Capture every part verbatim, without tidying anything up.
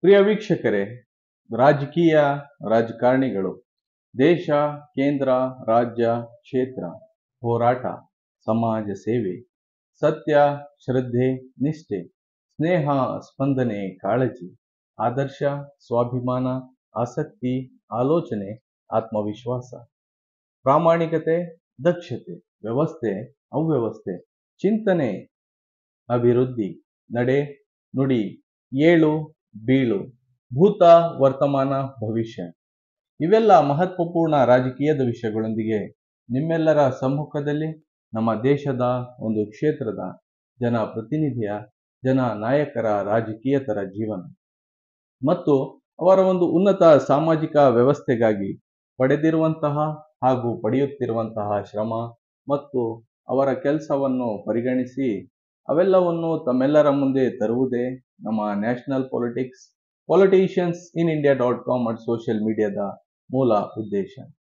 ಪ್ರಿಯ ವೀಕ್ಷಕರೇ, ರಾಜಕೀಯ ರಾಜಕಾರಣಿಗಳು ದೇಶ, ಕೇಂದ್ರ, ರಾಜ್ಯ, ಕ್ಷೇತ್ರ, ಹೋರಾಟ, ಸಮಾಜ ಸೇವೆ, ಸತ್ಯ, ಶ್ರದ್ಧೆ, ನಿಷ್ಠೆ, ಸ್ನೇಹ, ಸ್ಪಂದನೆ, ಕಾಳಜಿ, ಆದರ್ಶ, ಸ್ವಾಭಿಮಾನ, ಆಸಕ್ತಿ, ಆಲೋಚನೆ, ಆತ್ಮವಿಶ್ವಾಸ, ಪ್ರಾಮಾಣಿಕತೆ, ದಕ್ಷತೆ, ವ್ಯವಸ್ಥೆ, ಅವ್ಯವಸ್ಥೆ, ಚಿಂತನೆ, ಅಭಿವೃದ್ಧಿ, ನಡೆ, ನುಡಿ, ಏಳು ಬೀಳು, ಭೂತ, ವರ್ತಮಾನ, ಭವಿಷ್ಯ ಇವೆಲ್ಲ ಮಹತ್ವಪೂರ್ಣ ರಾಜಕೀಯದ ವಿಷಯಗಳೊಂದಿಗೆ ನಿಮ್ಮೆಲ್ಲರ ಸಮ್ಮುಖದಲ್ಲಿ ನಮ್ಮ ದೇಶದ ಒಂದು ಕ್ಷೇತ್ರದ ಜನ ಪ್ರತಿನಿಧಿಯ ಜನ ನಾಯಕರ ರಾಜಕೀಯತರ ಜೀವನ ಮತ್ತು ಅವರ ಒಂದು ಉನ್ನತ ಸಾಮಾಜಿಕ ವ್ಯವಸ್ಥೆಗಾಗಿ ಪಡೆದಿರುವಂತಹ ಹಾಗೂ ಪಡೆಯುತ್ತಿರುವಂತಹ ಶ್ರಮ ಮತ್ತು ಅವರ ಕೆಲಸವನ್ನು ಪರಿಗಣಿಸಿ ಅವೆಲ್ಲವನ್ನು ತಮ್ಮೆಲ್ಲರ ಮುಂದೆ ತರುವುದೇ ನಮ್ಮ national politics politicians in India dot com at social ಮೀಡಿಯಾದ ಮೂಲ ಉದ್ದೇಶ.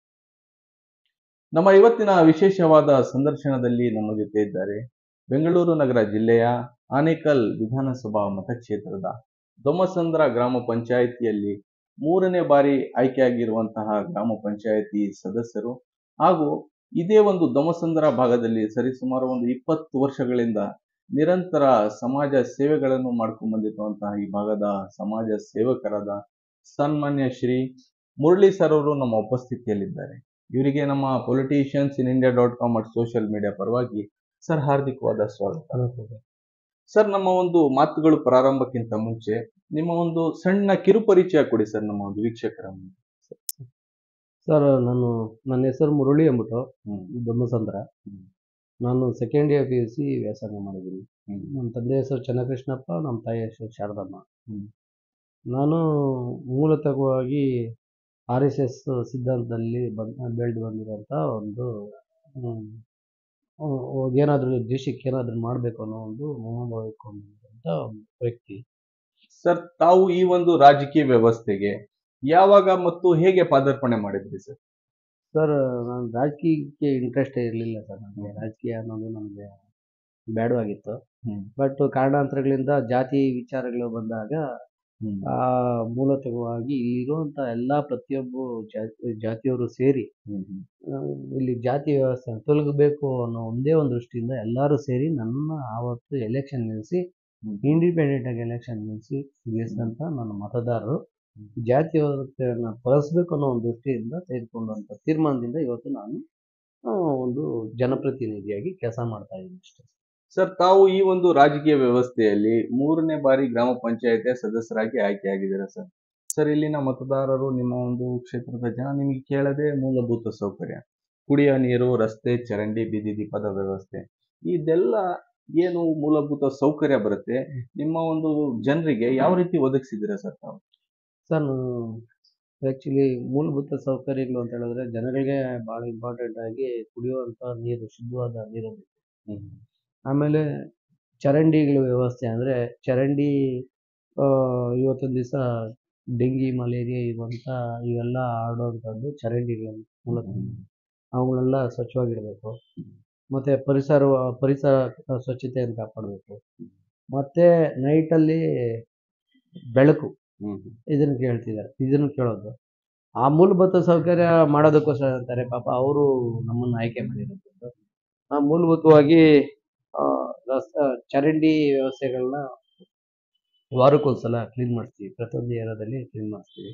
ನಮ್ಮ ಇವತ್ತಿನ ವಿಶೇಷವಾದ ಸಂದರ್ಶನದಲ್ಲಿ ನಮ್ಮ ಜೊತೆ ಇದ್ದಾರೆ ಬೆಂಗಳೂರು ನಗರ ಜಿಲ್ಲೆಯ ಆನೇಕಲ್ ವಿಧಾನಸಭಾ ಮತಕ್ಷೇತ್ರದ ದೊಮ್ಮಸಂದ್ರ ಗ್ರಾಮ ಪಂಚಾಯಿತಿಯಲ್ಲಿ ಮೂರನೇ ಬಾರಿ ಆಯ್ಕೆಯಾಗಿರುವಂತಹ ಗ್ರಾಮ ಪಂಚಾಯಿತಿ ಸದಸ್ಯರು ಹಾಗೂ ಇದೇ ಒಂದು ದೊಮ್ಮಸಂದ್ರ ಭಾಗದಲ್ಲಿ ಸರಿಸುಮಾರು ಒಂದು ಇಪ್ಪತ್ತು ವರ್ಷಗಳಿಂದ ನಿರಂತರ ಸಮಾಜ ಸೇವೆಗಳನ್ನು ಮಾಡ್ಕೊಂಡು ಬಂದಿರುವಂತಹ ಈ ಭಾಗದ ಸಮಾಜ ಸೇವಕರಾದ ಸನ್ಮಾನ್ಯ ಶ್ರೀ ಮುರಳಿ ಸರ್ ಅವರು ನಮ್ಮ ಉಪಸ್ಥಿತಿಯಲ್ಲಿದ್ದಾರೆ. ಇವರಿಗೆ ನಮ್ಮ politicians in India dot com at social media ಪರವಾಗಿ ಸರ್ ಹಾರ್ದಿಕವಾದ ಸ್ವಾಗತ. ಸರ್, ನಮ್ಮ ಒಂದು ಮಾತುಗಳು ಪ್ರಾರಂಭಕ್ಕಿಂತ ಮುಂಚೆ ನಿಮ್ಮ ಒಂದು ಸಣ್ಣ ಕಿರುಪರಿಚಯ ಕೊಡಿ ಸರ್ ನಮ್ಮ ಒಂದು ವೀಕ್ಷಕರ ಮುಂದೆ. ಸರ್, ನಾನು ನನ್ನ ಹೆಸರು ಮುರಳಿ ಅಂದ್ಬಿಟ್ಟು ದೊಮ್ಮಸಂದ್ರ. ನಾನು second year P U C ವ್ಯಾಸಂಗ ಮಾಡಿದ್ದೀನಿ. ನಮ್ಮ ತಂದೆ ಹೆಸರು ಚನ್ನಕೃಷ್ಣಪ್ಪ, ನಮ್ಮ ತಾಯಿ ಹೆಸರು ಶಾರದಮ್ಮ. ನಾನು ಮೂಲತಃವಾಗಿ ಆರ್ ಎಸ್ ಎಸ್ ಸಿದ್ಧಾಂತದಲ್ಲಿ ಬಂದು ಬೆಳೆದು ಬಂದಿರೋಂಥ ಒಂದು ಏನಾದರೂ ದೇಶಕ್ಕೆ ಏನಾದರೂ ಮಾಡಬೇಕು ಅನ್ನೋ ಒಂದು ಮನೋಭಾವ ಇಟ್ಕೊಂಡಿರೋಂಥ ಒಂದು ವ್ಯಕ್ತಿ. ಸರ್, ತಾವು ಈ ಒಂದು ರಾಜಕೀಯ ವ್ಯವಸ್ಥೆಗೆ ಯಾವಾಗ ಮತ್ತು ಹೇಗೆ ಪಾದಾರ್ಪಣೆ ಮಾಡಿದ್ರಿ ಸರ್? ಸರ್, ನಾನು ರಾಜಕೀಯಕ್ಕೆ ಇಂಟ್ರೆಸ್ಟ್ ಇರಲಿಲ್ಲ ಸರ್. ನನಗೆ ರಾಜಕೀಯ ಅನ್ನೋದು ನನಗೆ ಬೇಡವಾಗಿತ್ತು. ಬಟ್ ಕಾರಣಾಂತರಗಳಿಂದ ಜಾತಿ ವಿಚಾರಗಳು ಬಂದಾಗ ಆ ಮೂಲತಃವಾಗಿ ಇಲ್ಲಿರುವಂಥ ಎಲ್ಲ ಪ್ರತಿಯೊಬ್ಬ ಜಾತಿ ಜಾತಿಯವರು ಸೇರಿ ಇಲ್ಲಿ ಜಾತಿ ವ್ಯವಸ್ಥೆ ತೊಲಗಬೇಕು ಅನ್ನೋ ಒಂದೇ ಒಂದು ದೃಷ್ಟಿಯಿಂದ ಎಲ್ಲರೂ ಸೇರಿ ನನ್ನ ಆವತ್ತು ಎಲೆಕ್ಷನ್ ನಿಲ್ಲಿಸಿ ಇಂಡಿಪೆಂಡೆಂಟ್ ಆಗಿ ಎಲೆಕ್ಷನ್ ನಿಲ್ಲಿಸಿ ಗೆಲ್ಲಿಸಿದಂಥ ನನ್ನ ಮತದಾರರು ಜಾತಿ ವ್ಯವಸ್ಥೆಯನ್ನು ಬಳಸಬೇಕು ಅನ್ನೋ ಒಂದು ದೃಷ್ಟಿಯಿಂದ ತೆಗೆದುಕೊಂಡಂಥ ತೀರ್ಮಾನದಿಂದ ಇವತ್ತು ನಾನು ಒಂದು ಜನಪ್ರತಿನಿಧಿಯಾಗಿ ಕೆಲಸ ಮಾಡ್ತಾ ಇದ್ದೀನಿ ಅಷ್ಟೇ. ಸರ್, ತಾವು ಈ ಒಂದು ರಾಜಕೀಯ ವ್ಯವಸ್ಥೆಯಲ್ಲಿ ಮೂರನೇ ಬಾರಿ ಗ್ರಾಮ ಪಂಚಾಯತಿಯ ಸದಸ್ಯರಾಗಿ ಆಯ್ಕೆಯಾಗಿದ್ದೀರಾ ಸರ್. ಸರ್, ಇಲ್ಲಿನ ಮತದಾರರು ನಿಮ್ಮ ಒಂದು ಕ್ಷೇತ್ರದ ಜನ ನಿಮಗೆ ಕೇಳದೆ ಮೂಲಭೂತ ಸೌಕರ್ಯ, ಕುಡಿಯುವ ನೀರು, ರಸ್ತೆ, ಚರಂಡಿ, ಬೀದಿ ದೀಪದ ವ್ಯವಸ್ಥೆ, ಇದೆಲ್ಲ ಏನು ಮೂಲಭೂತ ಸೌಕರ್ಯ ಬರುತ್ತೆ ನಿಮ್ಮ ಒಂದು ಜನರಿಗೆ ಯಾವ ರೀತಿ ಒದಗಿಸಿದ್ದೀರಾ ಸರ್ ತಾವು? ಸರ್, ಆ್ಯಕ್ಚುಲಿ ಮೂಲಭೂತ ಸೌಕರ್ಯಗಳು ಅಂತ ಹೇಳಿದ್ರೆ ಜನಗಳಿಗೆ ಭಾಳ ಇಂಪಾರ್ಟೆಂಟ್ ಆಗಿ ಕುಡಿಯುವಂಥ ನೀರು, ಶುದ್ಧವಾದ ನೀರು ಬೇಕು. ಆಮೇಲೆ ಚರಂಡಿಗಳ ವ್ಯವಸ್ಥೆ ಅಂದರೆ ಚರಂಡಿ ಇವತ್ತೊಂದು ದಿವಸ ಡೆಂಗಿ, ಮಲೇರಿಯಾ ಇರುವಂಥ ಇವೆಲ್ಲ ಹರಡುವಂಥದ್ದು ಚರಂಡಿಗಳ ಮೂಲಕ. ಅವುಗಳೆಲ್ಲ ಸ್ವಚ್ಛವಾಗಿಡಬೇಕು. ಮತ್ತು ಪರಿಸರ ಪರಿಸರ ಸ್ವಚ್ಛತೆಯನ್ನು ಕಾಪಾಡಬೇಕು. ಮತ್ತು ನೈಟಲ್ಲಿ ಬೆಳಕು ಇದನ್ನು ಕೇಳ್ತಿದ್ದಾರೆ, ಇದನ್ನು ಕೇಳೋದು. ಆ ಮೂಲಭೂತ ಸೌಕರ್ಯ ಮಾಡೋದಕ್ಕೋಸ್ಕರ ಅಂತಾರೆ ಪಾಪ ಅವರು ನಮ್ಮನ್ನು ಆಯ್ಕೆ ಮಾಡಿರೋದು. ಆ ಮೂಲಭೂತವಾಗಿ ರಸ್ತೆ ಚರಂಡಿ ವ್ಯವಸ್ಥೆಗಳನ್ನ ವಾರಕ್ಕೊಂದ್ಸಲ ಕ್ಲೀನ್ ಮಾಡ್ತೀವಿ. ಪ್ರತಿಯೊಂದು ಏರಿಯಾದಲ್ಲಿ ಕ್ಲೀನ್ ಮಾಡ್ತೀವಿ.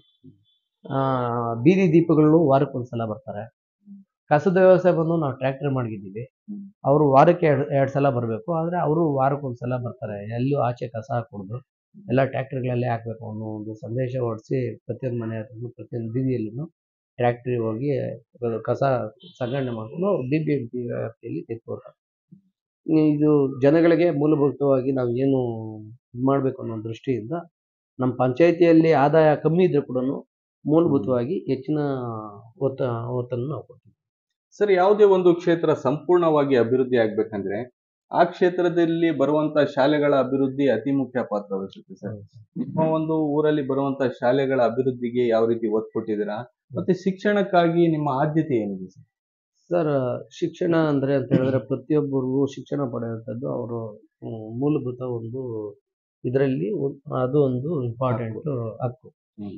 ಬೀದಿ ದೀಪಗಳು ವಾರಕ್ಕೊಂದ್ಸಲ ಬರ್ತಾರೆ. ಕಸದ ವ್ಯವಸ್ಥೆ ಬಂದು ನಾವು ಟ್ರ್ಯಾಕ್ಟರ್ ಮಾಡಿದ್ದೀವಿ. ಅವರು ವಾರಕ್ಕೆ ಎರಡು ಎರಡು ಸಲ ಬರಬೇಕು. ಆದರೆ ಅವರು ವಾರಕ್ಕೊಂದ್ಸಲ ಬರ್ತಾರೆ. ಎಲ್ಲೂ ಆಚೆ ಕಸ ಹಾಕ್ಕೊಡ್ದು ಎಲ್ಲ ಟ್ರ್ಯಾಕ್ಟರ್ಗಳಲ್ಲೇ ಹಾಕಬೇಕು ಅನ್ನೋ ಒಂದು ಸಂದೇಶ ಹೊರಡಿಸಿ ಪ್ರತಿಯೊಂದು ಮನೆ ಹತ್ರನೂ ಪ್ರತಿಯೊಂದು ಬೀದಿಯಲ್ಲೂ ಟ್ರ್ಯಾಕ್ಟ್ರಿ ಹೋಗಿ ಕಸ ಸಂಗ್ರಹಣೆ ಮಾಡಿಕೊಂಡು ಡಿ ಬಿ ಎಂ ಪಿ ವ್ಯಾಪ್ತಿಯಲ್ಲಿ ತೆಗೆದುಕೊಡ್ತಾರೆ. ಇದು ಜನಗಳಿಗೆ ಮೂಲಭೂತವಾಗಿ ನಾವು ಏನು ಇದು ಮಾಡಬೇಕು ಅನ್ನೋ ದೃಷ್ಟಿಯಿಂದ ನಮ್ಮ ಪಂಚಾಯಿತಿಯಲ್ಲಿ ಆದಾಯ ಕಮ್ಮಿ ಇದ್ರೂ ಕೂಡ ಮೂಲಭೂತವಾಗಿ ಹೆಚ್ಚಿನ ಒತ್ತ ಒತ್ತನ್ನು ನಾವು ಕೊಡ್ತೀವಿ. ಸರ್, ಯಾವುದೇ ಒಂದು ಕ್ಷೇತ್ರ ಸಂಪೂರ್ಣವಾಗಿ ಅಭಿವೃದ್ಧಿ ಆಗ್ಬೇಕಂದ್ರೆ ಆ ಕ್ಷೇತ್ರದಲ್ಲಿ ಬರುವಂತ ಶಾಲೆಗಳ ಅಭಿವೃದ್ಧಿ ಅತಿ ಮುಖ್ಯ ಪಾತ್ರ ವಹಿಸುತ್ತೆ ಸರ್. ನಿಮ್ಮ ಒಂದು ಊರಲ್ಲಿ ಬರುವಂತ ಶಾಲೆಗಳ ಅಭಿವೃದ್ಧಿಗೆ ಯಾವ ರೀತಿ ಒತ್ತು ಕೊಟ್ಟಿದ್ದೀರಾ ಮತ್ತೆ ಶಿಕ್ಷಣಕ್ಕಾಗಿ ನಿಮ್ಮ ಆದ್ಯತೆ ಏನಿದೆ ಸರ್? ಸರ್, ಶಿಕ್ಷಣ ಅಂದರೆ ಅಂತ ಹೇಳಿದ್ರೆ ಪ್ರತಿಯೊಬ್ಬರಿಗೂ ಶಿಕ್ಷಣ ಪಡೆಯುವಂಥದ್ದು ಅವರು ಮೂಲಭೂತ ಒಂದು ಇದರಲ್ಲಿ ಅದು ಒಂದು ಇಂಪಾರ್ಟೆಂಟ್ ಹಕ್ಕು. ಹ್ಮ್.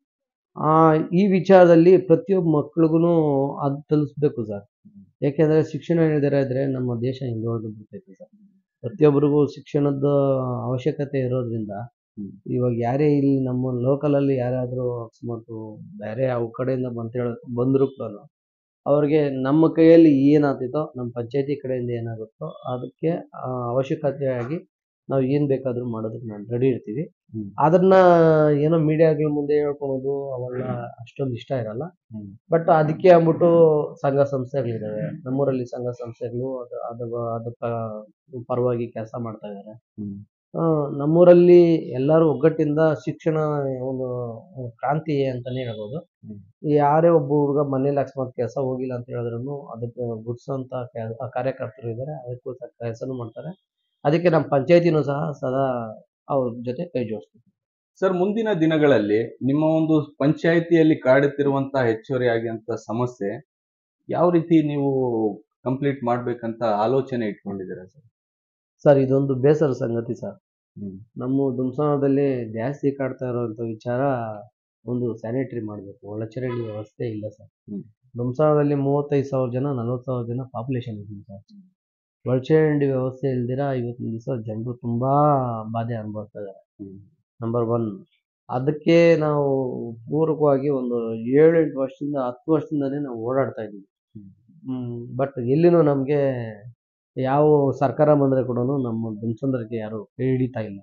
ಆ ಈ ವಿಚಾರದಲ್ಲಿ ಪ್ರತಿಯೊಬ್ಬ ಮಕ್ಳಿಗೂ ಅದು ತಲುಪಿಸ್ಬೇಕು ಸರ್. ಯಾಕೆಂದ್ರೆ ಶಿಕ್ಷಣ ಇಲ್ದಿರ ಇದ್ರೆ ನಮ್ಮ ದೇಶ ಹಿಂದುಳಿದು ಬಿಡ್ತೈತೆ ಸರ್. ಪ್ರತಿಯೊಬ್ಬರಿಗೂ ಶಿಕ್ಷಣದ ಅವಶ್ಯಕತೆ ಇರೋದ್ರಿಂದ ಹ್ಮ್. ಇವಾಗ ಯಾರೇ ಇಲ್ಲಿ ನಮ್ಮ ಲೋಕಲ್ ಅಲ್ಲಿ ಯಾರಾದ್ರೂ ಅಕಸ್ಮಾತ್ ಬೇರೆ ಯಾವ ಕಡೆಯಿಂದ ಬಂತ ಬಂದ್ರು ಕೂಡ ಅವ್ರಿಗೆ ನಮ್ಮ ಕೈಯಲ್ಲಿ ಏನಾಗ್ತಿತ್ತೋ ನಮ್ಮ ಪಂಚಾಯತಿ ಕಡೆಯಿಂದ ಏನಾಗುತ್ತೋ ಅದಕ್ಕೆ ಆ, ಅವಶ್ಯಕತೆಯಾಗಿ ನಾವು ಏನ್ ಬೇಕಾದ್ರೂ ಮಾಡೋದಕ್ಕೆ ನಾವು ರೆಡಿ ಇರ್ತೀವಿ. ಹ್ಮ್. ಅದನ್ನ ಏನೋ ಮೀಡಿಯಾಗಳ ಮುಂದೆ ಹೇಳ್ಕೊಳೋದು ಅವೆಲ್ಲ ಅಷ್ಟೊಂದು ಇಷ್ಟ ಇರಲ್ಲ. ಹ್ಮ್. ಬಟ್ ಅದಕ್ಕೆ ಅಂದ್ಬಿಟ್ಟು ಸಂಘ ಸಂಸ್ಥೆಗಳಿದಾವೆ ನಮ್ಮೂರಲ್ಲಿ. ಸಂಘ ಸಂಸ್ಥೆಗಳು ಅದು ಅದು ಅದಕ್ಕ ಪರವಾಗಿ ಕೆಲಸ ಮಾಡ್ತಾ ಇದ್ದಾರೆ. ಹ್ಮ್. ಆ, ನಮ್ಮೂರಲ್ಲಿ ಎಲ್ಲರೂ ಒಗ್ಗಟ್ಟಿಂದ ಶಿಕ್ಷಣ ಒಂದು ಕ್ರಾಂತಿ ಅಂತಾನೆ ಹೇಳ್ಬೋದು. ಹ್ಮ್. ಯಾರೇ ಒಬ್ಬ ಹುಡುಗ ಮನೇಲಿ ಅಕಸ್ಮಾತ್ ಕೆಲಸ ಹೋಗಿಲ್ಲ ಅಂತ ಹೇಳಿದ್ರು ಅದಕ್ಕೆ ಗುಡ್ಸೋಂತ ಕಾರ್ಯಕರ್ತರು ಇದ್ದಾರೆ. ಅದಕ್ಕೂ ಕೆಲಸನೂ ಮಾಡ್ತಾರೆ. ಅದಕ್ಕೆ ನಮ್ಮ ಪಂಚಾಯತಿನೂ ಸಹ ಸದಾ ಅವ್ರ ಜೊತೆ ಕೈ ಜೋಡಿಸ್ತೀವಿ. ಸರ್, ಮುಂದಿನ ದಿನಗಳಲ್ಲಿ ನಿಮ್ಮ ಒಂದು ಪಂಚಾಯಿತಿಯಲ್ಲಿ ಕಾಡುತ್ತಿರುವಂತಹ ಹೆಚ್ಚುವರಿ ಆಗಿರುವಂತಹ ಸಮಸ್ಯೆ ಯಾವ ರೀತಿ ನೀವು ಕಂಪ್ಲೀಟ್ ಮಾಡ್ಬೇಕಂತ ಆಲೋಚನೆ ಇಟ್ಕೊಂಡಿದ್ದೀರಾ ಸರ್? ಸರ್, ಇದೊಂದು ಬೇಸರ ಸಂಗತಿ ಸರ್. ಹ್ಮ್. ನಮ್ಮ ದುಮ್ಸಾನದಲ್ಲಿ ಜಾಸ್ತಿ ಕಾಡ್ತಾ ಇರುವಂತ ವಿಚಾರ ಒಂದು ಸ್ಯಾನಿಟರಿ ಮಾಡಬೇಕು. ಒಳಚರಂಡಿ ವ್ಯವಸ್ಥೆ ಇಲ್ಲ ಸರ್. ಹ್ಮ್. ದುಮ್ಸಾನದಲ್ಲಿ ಮೂವತ್ತೈದು ಸಾವಿರ ಜನ ನಲವತ್ತು ಸಾವಿರ ಜನ ಪಾಪ್ಯುಲೇಷನ್ ಇದೆ ಸರ್. ಒಳಚರಂಡಿ ವ್ಯವಸ್ಥೆ ಇಲ್ದಿರ ಇವತ್ತಿನ ದಿವಸ ಜನರು ತುಂಬಾ ಬಾಧೆ ಅನುಭವಿಸ್ತಾ ಇದ್ದಾರೆ. ಹ್ಮ್. Number one. ಅದಕ್ಕೆ ನಾವು ಪೂರಕವಾಗಿ ಒಂದು ಏಳು ಎಂಟು ವರ್ಷದಿಂದ ಹತ್ತು ವರ್ಷದಿಂದನೇ ನಾವು ಓಡಾಡ್ತಾ ಇದ್ದೀವಿ. ಹ್ಮ್. ಬಟ್ ಎಲ್ಲಿನೂ ನಮಗೆ ಯಾವ ಸರ್ಕಾರ ಬಂದರೆ ಕೂಡ ನಮ್ಮ ದುಮ್ಸಂದ್ರಕ್ಕೆ ಯಾರು ಕೈ ಹಿಡಿತಾ ಇಲ್ಲ.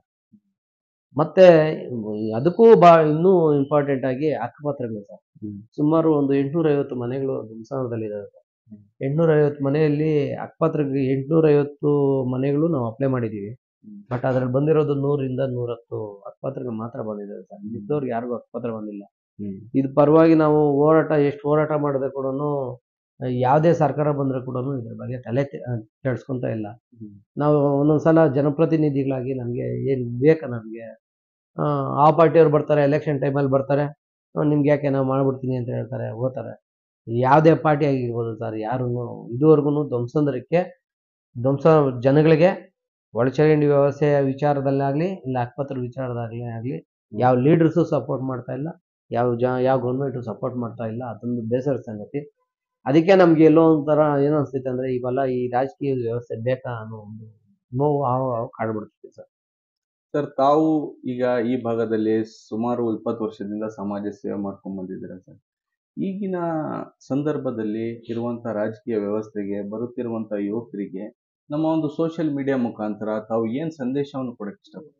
ಮತ್ತೆ ಅದಕ್ಕೂ ಬಾ ಇನ್ನೂ ಇಂಪಾರ್ಟೆಂಟ್ ಆಗಿ ಅಕ್ಕಪತ್ರಗಳು ಸರ್. ಹ್ಮ್. ಸುಮಾರು ಒಂದು ಎಂಟುನೂರ ಐವತ್ತು ಮನೆಗಳು ದುಮ್ಸಾನದಲ್ಲಿ ಇದಾವೆ ಸರ್. ಹ್ಮ್. ಎಂಟುನೂರ ಐವತ್ತು ಮನೆಯಲ್ಲಿ ಅಕ್ಕಪತ್ರಕ್ಕೆ ಎಂಟುನೂರ ಐವತ್ತು ಮನೆಗಳು ನಾವು ಅಪ್ಲೈ ಮಾಡಿದ್ದೀವಿ. ಹ್ಮ್. ಬಟ್ ಅದ್ರಲ್ಲಿ ಬಂದಿರೋದು ನೂರಿಂದ ನೂರತ್ತು ಅಕ್ಕಪತ್ರಗಳು ಮಾತ್ರ ಬಂದಿದ್ದಾವೆ ಸರ್. ಮಿಕ್ಕವ್ರಿಗೆ ಯಾರಿಗೂ ಅಕ್ಕಪತ್ರ ಬಂದಿಲ್ಲ. ಹ್ಮ್. ಇದು ಪರವಾಗಿ ನಾವು ಹೋರಾಟ ಎಷ್ಟು ಹೋರಾಟ ಮಾಡಿದ್ರೆ ಕೂಡ ಯಾವುದೇ ಸರ್ಕಾರ ಬಂದ್ರೆ ಕೂಡ ಇದ್ರ ಬಗ್ಗೆ ತಲೆ ತೆ- ಆ, ಕೆಡ್ಸ್ಕೊಂತ ಇಲ್ಲ. ಹ್ಮ್. ನಾವು ಒಂದೊಂದ್ಸಲ ಜನಪ್ರತಿನಿಧಿಗಳಾಗಿ ನಮಗೆ ಏನು ಬೇಕಾ ನಮಗೆ ಆ ಪಾರ್ಟಿಯವ್ರು ಬರ್ತಾರೆ, ಎಲೆಕ್ಷನ್ ಟೈಮಲ್ಲಿ ಬರ್ತಾರೆ, ಆ, ನಿಮ್ಗೆ ಯಾಕೆ ನಾವು ಮಾಡ್ಬಿಡ್ತೀನಿ ಅಂತ ಹೇಳ್ತಾರೆ, ಹೋಗ್ತಾರೆ. ಯಾವುದೇ ಪಾರ್ಟಿ ಆಗಿರ್ಬೋದು ಸರ್, ಯಾರು ಇದುವರೆಗೂ ಧ್ವಂಸಂದ್ರಕ್ಕೆ ಧ್ವಂಸ ಜನಗಳಿಗೆ ಒಳಚರಂಡಿ ವ್ಯವಸ್ಥೆಯ ವಿಚಾರದಲ್ಲಾಗಲಿ ಇಲ್ಲ ಅಕ್ಕಪತ್ರ ವಿಚಾರದಾಗಲಿ ಆಗಲಿ ಯಾವ ಲೀಡರ್ಸು ಸಪೋರ್ಟ್ ಮಾಡ್ತಾ ಇಲ್ಲ. ಯಾವ ಜ ಯಾವ ಗೌರ್ಮೆಂಟು ಸಪೋರ್ಟ್ ಮಾಡ್ತಾ ಇಲ್ಲ. ಅದೊಂದು ಬೇಸರ ಸಂಗತಿ. ಅದಕ್ಕೆ ನಮ್ಗೆ ಎಲ್ಲೋ ಒಂಥರ ಏನು ಅನಿಸ್ತೈತೆ ಅಂದರೆ ಇವೆಲ್ಲ ಈ ರಾಜಕೀಯ ವ್ಯವಸ್ಥೆ ಬೇಕಾ ಅನ್ನೋ ಒಂದು ನೋವು ಆವ ಕಾಡ್ಬಿಡ್ತೈತೆ ಸರ್. ಸರ್, ತಾವು ಈಗ ಈ ಭಾಗದಲ್ಲಿ ಸುಮಾರು ಇಪ್ಪತ್ತು ವರ್ಷದಿಂದ ಸಮಾಜ ಸೇವೆ ಮಾಡ್ಕೊಂಡು ಬಂದಿದ್ದೀರಾ ಸರ್. ಈಗಿನ ಸಂದರ್ಭದಲ್ಲಿ ಇರುವಂತಹ ರಾಜಕೀಯ ವ್ಯವಸ್ಥೆಗೆ ಬರುತ್ತಿರುವಂತಹ ಯುವಕರಿಗೆ ನಮ್ಮ ಒಂದು ಸೋಷಿಯಲ್ ಮೀಡಿಯಾ ಮುಖಾಂತರ ತಾವು ಏನ್ ಸಂದೇಶವನ್ನು ಕೊಡಕ್ಕೆ ಇಷ್ಟಪಡ್ತೀರಾ?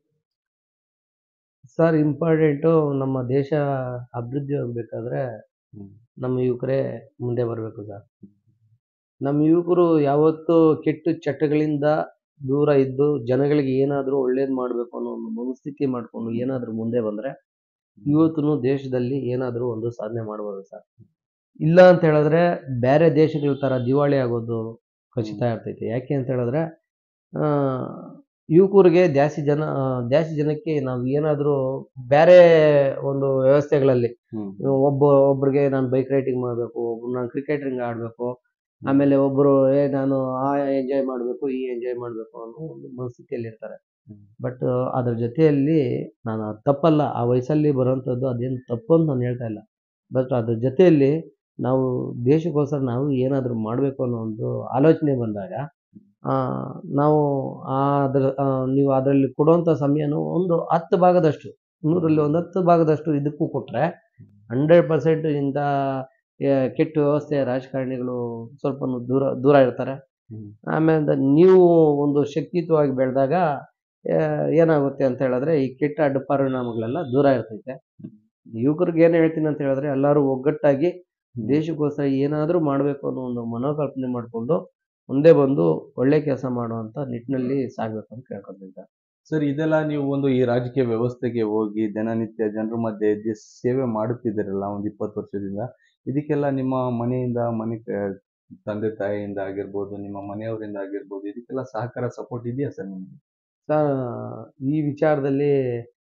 ಸರ್, ಇಂಪಾರ್ಟೆಂಟು ನಮ್ಮ ದೇಶ ಅಭಿವೃದ್ಧಿ ಆಗಬೇಕಾದ್ರೆ ಹ್ಮ್. ನಮ್ಮ ಯುವಕರೇ ಮುಂದೆ ಬರಬೇಕು ಸರ್. ನಮ್ಮ ಯುವಕರು ಯಾವತ್ತೂ ಕೆಟ್ಟ ಚಟಗಳಿಂದ ದೂರ ಇದ್ದು ಜನಗಳಿಗೆ ಏನಾದರೂ ಒಳ್ಳೇದು ಮಾಡಬೇಕು ಅನ್ನೋ ಒಂದು ಮನಸ್ಥಿತಿ ಮಾಡಿಕೊಂಡು ಏನಾದರೂ ಮುಂದೆ ಬಂದರೆ ಇವತ್ತು ದೇಶದಲ್ಲಿ ಏನಾದರೂ ಒಂದು ಸಾಧನೆ ಮಾಡ್ಬೋದು ಸರ್. ಇಲ್ಲ ಅಂತ ಹೇಳಿದ್ರೆ ಬೇರೆ ದೇಶಗಳ ಥರ ದಿವಾಳಿ ಆಗೋದು ಖಚಿತ ಇರ್ತೈತೆ. ಯಾಕೆ ಅಂತ ಹೇಳಿದ್ರೆ ಆ, ಯುವಕರಿಗೆ ಜಾಸ್ತಿ ಜನ ಆ, ಜಾಸ್ತಿ ಜನಕ್ಕೆ ನಾವು ಏನಾದರೂ ಬೇರೆ ಒಂದು ವ್ಯವಸ್ಥೆಗಳಲ್ಲಿ ಹ್ಮ್. ಒಬ್ಬ ಒಬ್ರಿಗೆ ನಾನು ಬೈಕ್ ರೈಡಿಂಗ್ ಮಾಡಬೇಕು, ಒಬ್ರು ನಾನು ಕ್ರಿಕೆಟಿಂಗ್ ಆಡಬೇಕು, ಆಮೇಲೆ ಒಬ್ಬರು ಏ ನಾನು ಆ ಎಂಜಾಯ್ ಮಾಡಬೇಕು ಈ ಎಂಜಾಯ್ ಮಾಡಬೇಕು ಅನ್ನೋ ಒಂದು ಮನಸ್ಥಿತಿಯಲ್ಲಿ ಇರ್ತಾರೆ. ಹ್ಮ್. ಬಟ್ ಅದ್ರ ಜೊತೆಯಲ್ಲಿ ನಾನು ಅದು ತಪ್ಪಲ್ಲ, ಆ ವಯಸ್ಸಲ್ಲಿ ಬರೋವಂಥದ್ದು ಅದೇನು ತಪ್ಪು ಅಂತ ನಾನು ಹೇಳ್ತಾ ಇಲ್ಲ. ಬಟ್ ಅದ್ರ ಜೊತೆಯಲ್ಲಿ ನಾವು ದೇಶಕ್ಕೋಸ್ಕರ ನಾವು ಏನಾದರೂ ಮಾಡಬೇಕು ಅನ್ನೋ ಒಂದು ಆಲೋಚನೆ ಬಂದಾಗ ಆ, ನಾವು ಆ ಅದ್ರ ಆ, ನೀವು ಅದರಲ್ಲಿ ಕೊಡುವಂಥ ಸಮಯನೂ ಒಂದು ಹತ್ತು ಭಾಗದಷ್ಟು ನೂರಲ್ಲಿ ಒಂದು ಹತ್ತು ಭಾಗದಷ್ಟು ಇದಕ್ಕೂ ಕೊಟ್ಟರೆ ಹಂಡ್ರೆಡ್ ಪರ್ಸೆಂಟ್ ಇಂಥ ಆ, ಕೆಟ್ಟ ವ್ಯವಸ್ಥೆಯ ರಾಜಕಾರಣಿಗಳು ಸ್ವಲ್ಪ ದೂರ ದೂರ ಇರ್ತಾರೆ. ಹ್ಮ್. ಆಮೇಲೆ ನೀವು ಒಂದು ಶಕ್ತಿಯುತವಾಗಿ ಬೆಳೆದಾಗ ಏನಾಗುತ್ತೆ ಅಂತ ಹೇಳಿದ್ರೆ ಈ ಕೆಟ್ಟ ಅಡ್ಡ ಪರಿಣಾಮಗಳೆಲ್ಲ ದೂರ ಇರ್ತೈತೆ. ಯುವಕರಿಗೆ ಏನು ಹೇಳ್ತೀನಿ ಅಂತ ಹೇಳಿದ್ರೆ ಎಲ್ಲರೂ ಒಗ್ಗಟ್ಟಾಗಿ ದೇಶಕ್ಕೋಸ್ಕರ ಏನಾದರೂ ಮಾಡಬೇಕು ಅನ್ನೋ ಒಂದು ಮನೋಕಲ್ಪನೆ ಮಾಡಿಕೊಂಡು ಮುಂದೆ ಬಂದು ಒಳ್ಳೆ ಕೆಲಸ ಮಾಡುವಂಥ ನಿಟ್ಟಿನಲ್ಲಿ ಸಾಗಬೇಕು ಅಂತ ಕೇಳ್ಕೊತೀನಿ ಸರ್. ಸರ್, ಇದೆಲ್ಲ ನೀವು ಒಂದು ಈ ರಾಜಕೀಯ ವ್ಯವಸ್ಥೆಗೆ ಹೋಗಿ ದಿನನಿತ್ಯ ಜನರ ಮಧ್ಯೆ ಇದ್ದು ಸೇವೆ ಮಾಡುತ್ತಿದ್ದೀರಲ್ಲ ಒಂದು ಇಪ್ಪತ್ತು ವರ್ಷದಿಂದ, ಇದಕ್ಕೆಲ್ಲ ನಿಮ್ಮ ಮನೆಯಿಂದ ಮನೆ ಕ- ತಂದೆ ತಾಯಿಯಿಂದ ಆಗಿರ್ಬೋದು, ನಿಮ್ಮ ಮನೆಯವರಿಂದ ಆಗಿರ್ಬೋದು, ಇದಕ್ಕೆಲ್ಲ ಸಹಕಾರ ಸಪೋರ್ಟ್ ಇದೆಯಾ ಸರ್ ನಿಮಗೆ? ಸರ್, ಈ ವಿಚಾರದಲ್ಲಿ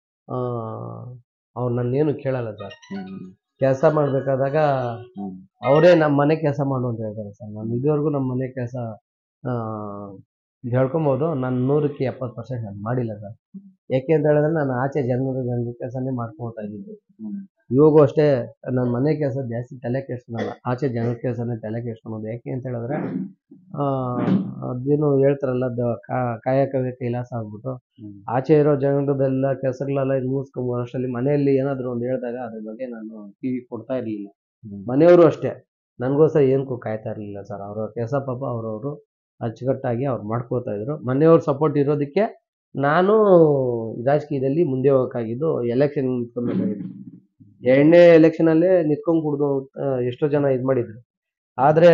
ಅವ್ರು ನನ್ನೇನು ಕೇಳಲ್ಲ ಸರ್. ಹ್ಮ್. ಕೆಲಸ ಮಾಡಬೇಕಾದಾಗ ಹ್ಮ್. ಅವರೇ ನಮ್ಮ ಮನೆ ಕೆಲಸ ಮಾಡು ಅಂತ ಹೇಳ್ತಾರೆ ಸರ್. ನಾನು ಇದುವರೆಗೂ ನಮ್ಮ ಮನೆ ಕೆಲಸ ಹೇಳ್ಕೊಬೋದು, ನಾನು ನೂರಕ್ಕೆ ಎಪ್ಪತ್ತು ಪರ್ಸೆಂಟ್ ನಾನು ಮಾಡಿಲ್ಲ ಸರ್. ಯಾಕೆ ಅಂತ ಹೇಳಿದ್ರೆ ನಾನು ಆಚೆ ಜನರ ಜನರ ಕೆಲಸನೇ ಮಾಡ್ಕೊಳ್ತಾ ಇದ್ದಿದ್ದು. ಇವಾಗೂ ಅಷ್ಟೇ ನನ್ನ ಮನೆ ಕೆಲಸ ಜಾಸ್ತಿ ತಲೆ ಕೆಡ್ಸ್ಕೊಳಲ್ಲ, ಆಚೆ ಜನರ ಕೆಲಸನೇ ತಲೆ ಕೆಡ್ಸ್ಕೊಳೋದು. ಯಾಕೆ ಅಂತ ಹೇಳಿದ್ರೆ ಆ ಅದೇನು ಹೇಳ್ತಾರಲ್ಲ, ದ ಕಾಯಕವೇ ಕೈಲಾಸ ಆಗ್ಬಿಟ್ಟು ಆಚೆ ಇರೋ ಜನರದೆಲ್ಲ ಕೆಲಸಗಳೆಲ್ಲ ಮುಗಿಸ್ಕೊಂಬ ಅಷ್ಟರಲ್ಲಿ ಮನೆಯಲ್ಲಿ ಏನಾದ್ರು ಒಂದು ಹೇಳಿದಾಗ ಅದ್ರ ಬಗ್ಗೆ ನಾನು ಕಿವಿ ಕೊಡ್ತಾ ಇರಲಿಲ್ಲ. ಮನೆಯವರು ಅಷ್ಟೇ ನನಗೋಸ್ಕರ ಏನಕ್ಕೂ ಕಾಯ್ತಾ ಇರಲಿಲ್ಲ ಸರ್. ಅವ್ರ ಕೆಲಸ ಪಾಪ ಅವ್ರವರು ಅಚ್ಚುಕಟ್ಟಾಗಿ ಅವ್ರು ಮಾಡ್ಕೋತಾ ಇದ್ರು. ಮನೆಯವ್ರ ಸಪೋರ್ಟ್ ಇರೋದಕ್ಕೆ ನಾನು ರಾಜಕೀಯದಲ್ಲಿ ಮುಂದೆ ಹೋಗೋಕ್ಕಾಗಿದ್ದು. ಎಲೆಕ್ಷನ್ ನಿಂತ್ಕೊಬೇಕಾಗಿತ್ತು, ಎರಡನೇ ಎಲೆಕ್ಷನಲ್ಲೇ ನಿಂತ್ಕೊಂಡು ಕುಡ್ದು ಎಷ್ಟೋ ಜನ ಇದು ಮಾಡಿದ್ರು. ಆದರೆ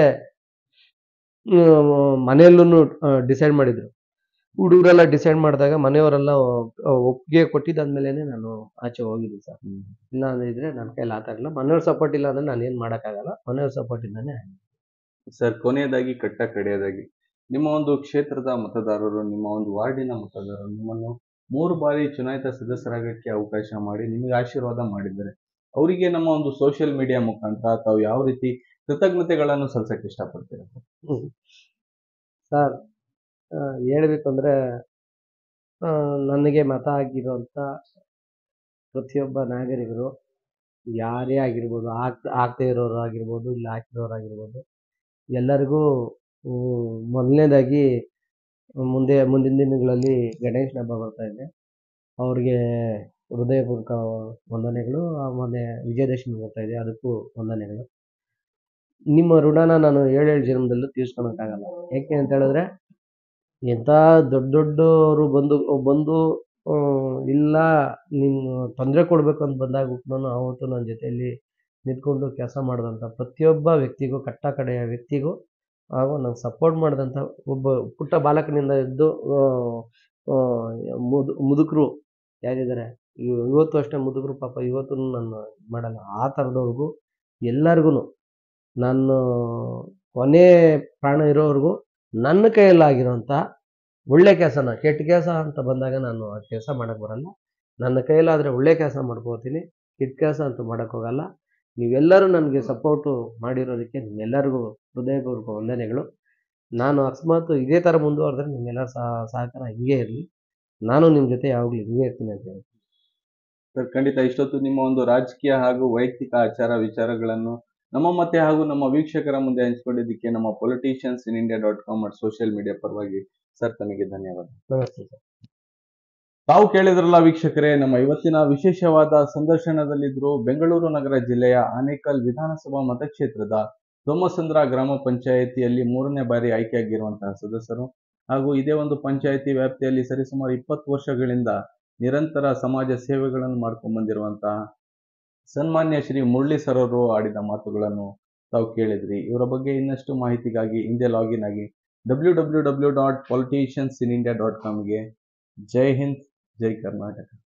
ಮನೆಯಲ್ಲೂ ಡಿಸೈಡ್ ಮಾಡಿದ್ರು, ಹುಡುಗರೆಲ್ಲ ಡಿಸೈಡ್ ಮಾಡಿದಾಗ ಮನೆಯವರೆಲ್ಲ ಒಪ್ಪಿಗೆ ಕೊಟ್ಟಿದ್ದಾದ್ಮೇಲೆ ನಾನು ಆಚೆ ಹೋಗಿದ್ದೀನಿ ಸರ್. ಇಲ್ಲ ಇದ್ರೆ ನನ್ನ ಕೈಲಿ ಆಗ್ತಾ ಇರಲಿಲ್ಲ. ಮನೆಯವ್ರ ಸಪೋರ್ಟ್ ಇಲ್ಲ ಅಂದ್ರೆ ನಾನು ಏನು ಮಾಡೋಕ್ಕಾಗಲ್ಲ. ಮನೆಯವ್ರ ಸಪೋರ್ಟ್ ಇಂದಾನೆ. ಸರ್, ಕೊನೆಯದಾಗಿ ಕಟ್ಟ ಕಡೆಯದಾಗಿ ನಿಮ್ಮ ಒಂದು ಕ್ಷೇತ್ರದ ಮತದಾರರು, ನಿಮ್ಮ ಒಂದು ವಾರ್ಡಿನ ಮತದಾರರು ನಿಮ್ಮನ್ನು ಮೂರು ಬಾರಿ ಚುನಾಯಿತ ಸದಸ್ಯರಾಗಕ್ಕೆ ಅವಕಾಶ ಮಾಡಿ ನಿಮಗೆ ಆಶೀರ್ವಾದ ಮಾಡಿದ್ದಾರೆ. ಅವರಿಗೆ ನಮ್ಮ ಒಂದು ಸೋಷಿಯಲ್ ಮೀಡಿಯಾ ಮುಖಾಂತರ ತಾವು ಯಾವ ರೀತಿ ಕೃತಜ್ಞತೆಗಳನ್ನು ಸಲ್ಲಿಸಕ್ಕೆ ಇಷ್ಟಪಡ್ತೀರಾ ಸರ್? ಹೇಳ್ಬೇಕಂದ್ರೆ ನನಗೆ ಮತ ಆಗಿರೋಂಥ ಪ್ರತಿಯೊಬ್ಬ ನಾಗರಿಕರು ಯಾರೇ ಆಗಿರ್ಬೋದು, ಆಗ್ತ ಆಗದೆ ಇರೋರು ಆಗಿರ್ಬೋದು, ಇಲ್ಲ ಹಾಕಿರೋರು ಆಗಿರ್ಬೋದು, ಎಲ್ಲರಿಗೂ ಮೊದಲನೇದಾಗಿ ಮುಂದೆ ಮುಂದಿನ ದಿನಗಳಲ್ಲಿ ಗಣೇಶ ಹಬ್ಬ ಬರ್ತಾ ಇದೆ. ಅವ್ರಿಗೆ ಹೃದಯಪೂರ್ವಕ ವಂದನೆಗಳು. ಆಮೇಲೆ ವಿಜಯದಶಮಿ ಬರ್ತಾ ಇದೆ, ಅದಕ್ಕೂ ವಂದನೆಗಳು. ನಿಮ್ಮ ಋಣನ ನಾನು ಏಳೇಳು ಜನ್ಮದಲ್ಲೂ ತೀರ್ಸ್ಕೊಳಕ್ಕಾಗಲ್ಲ. ಯಾಕೆ ಅಂತ ಹೇಳಿದ್ರೆ ಎಂಥ ದೊಡ್ಡ ದೊಡ್ಡವರು ಬಂದು ಬಂದು ಇಲ್ಲ ನಿಮ್ಮ ತೊಂದರೆ ಕೊಡಬೇಕು ಅಂತ ಬಂದಾಗ ನಾನು ಅವತ್ತು ನನ್ನ ಜೊತೆಯಲ್ಲಿ ನಿಂತ್ಕೊಂಡು ಕೆಲಸ ಮಾಡಿದಂಥ ಪ್ರತಿಯೊಬ್ಬ ವ್ಯಕ್ತಿಗೂ, ಕಟ್ಟ ಕಡೆಯ ವ್ಯಕ್ತಿಗೂ ಹಾಗೂ ನಂಗೆ ಸಪೋರ್ಟ್ ಮಾಡಿದಂಥ ಒಬ್ಬ ಪುಟ್ಟ ಬಾಲಕನಿಂದ ಇದ್ದು ಮುದು ಮುದುಕರು ಯಾರಿದ್ದಾರೆ ಇವತ್ತು ಅಷ್ಟೇ, ಮುದುಕರು ಪಾಪ ಇವತ್ತು ನಾನು ಮಾಡಲ್ಲ. ಆ ಥರದವ್ರಿಗೂ ಎಲ್ಲರಿಗೂ ನಾನು ಕೊನೆ ಪ್ರಾಣ ಇರೋವರೆಗೂ ನನ್ನ ಕೈಯಲ್ಲಾಗಿರೋಂಥ ಒಳ್ಳೆ ಕೆಲಸನ, ಕೆಟ್ಟ ಕೆಲಸ ಅಂತ ಬಂದಾಗ ನಾನು ಆ ಕೆಲಸ ಮಾಡೋಕ್ಕೆ ಬರಲ್ಲ. ನನ್ನ ಕೈಯಲ್ಲಾದರೆ ಒಳ್ಳೆ ಕೆಲಸ ಮಾಡ್ಕೋತೀನಿ, ಕೆಟ್ಟ ಕೆಲಸ ಅಂತೂ ಮಾಡೋಕ್ಕೋಗಲ್ಲ. ನೀವೆಲ್ಲರೂ ನನಗೆ ಸಪೋರ್ಟು ಮಾಡಿರೋದಕ್ಕೆ ನಿಮ್ಮೆಲ್ಲರಿಗೂ ಹೃದಯಪೂರ್ವಕ ವಂದನೆಗಳು. ನಾನು ಅಕಸ್ಮಾತ್ ಇದೇ ಥರ ಮುಂದುವರೆದ್ರೆ ನಿಮ್ಮೆಲ್ಲರ ಸಹಕಾರ ಹಿಂಗೇ ಇರಲಿ. ನಾನು ನಿಮ್ಮ ಜೊತೆ ಯಾವಾಗಲೂ ಹಿಂಗೇ ಇರ್ತೀನಿ ಅಂತ ಹೇಳ್ತೀನಿ ಸರ್. ಖಂಡಿತ ಇಷ್ಟೊತ್ತು ನಿಮ್ಮ ಒಂದು ರಾಜಕೀಯ ಹಾಗೂ ವೈಯಕ್ತಿಕ ಆಚಾರ ವಿಚಾರಗಳನ್ನು ನಮ್ಮ ಮತ್ತೆ ಹಾಗೂ ನಮ್ಮ ವೀಕ್ಷಕರ ಮುಂದೆ ಹಂಚಿಕೊಂಡಿದ್ದಕ್ಕೆ ನಮ್ಮ politicians in India dot com ಮತ್ತು ಸೋಷಿಯಲ್ ಮೀಡಿಯಾ ಪರವಾಗಿ ಸರ್ ತಮಗೆ ಧನ್ಯವಾದ. ನಮಸ್ತೆ ಸರ್. ತಾವು ಕೇಳಿದ್ರಲ್ಲ ವೀಕ್ಷಕರೇ, ನಮ್ಮ ಇವತ್ತಿನ ವಿಶೇಷವಾದ ಸಂದರ್ಶನದಲ್ಲಿದ್ರು ಬೆಂಗಳೂರು ನಗರ ಜಿಲ್ಲೆಯ ಆನೇಕಲ್ ವಿಧಾನಸಭಾ ಮತಕ್ಷೇತ್ರದ ಸೋಮಸಂದ್ರ ಗ್ರಾಮ ಪಂಚಾಯಿತಿಯಲ್ಲಿ ಮೂರನೇ ಬಾರಿ ಆಯ್ಕೆಯಾಗಿರುವಂತಹ ಸದಸ್ಯರು ಹಾಗೂ ಇದೇ ಒಂದು ಪಂಚಾಯಿತಿ ವ್ಯಾಪ್ತಿಯಲ್ಲಿ ಸರಿಸುಮಾರು ಇಪ್ಪತ್ತು ವರ್ಷಗಳಿಂದ ನಿರಂತರ ಸಮಾಜ ಸೇವೆಗಳನ್ನು ಮಾಡ್ಕೊಂಡು ಬಂದಿರುವಂತಹ ಸನ್ಮಾನ್ಯ ಶ್ರೀ ಮುರಳಿ ಸರ್ ಅವರು ಆಡಿದ ಮಾತುಗಳನ್ನು ತಾವು ಕೇಳಿದ್ರಿ. ಇವರ ಬಗ್ಗೆ ಇನ್ನಷ್ಟು ಮಾಹಿತಿಗಾಗಿ ಹಿಂದೆ ಲಾಗಿನ್ ಆಗಿ W W W dot politicians in India dot ಕಾಮ್ಗೆ. ಜೈ ಹಿಂದ್, ಜೈ ಕರ್ನಾಟಕ.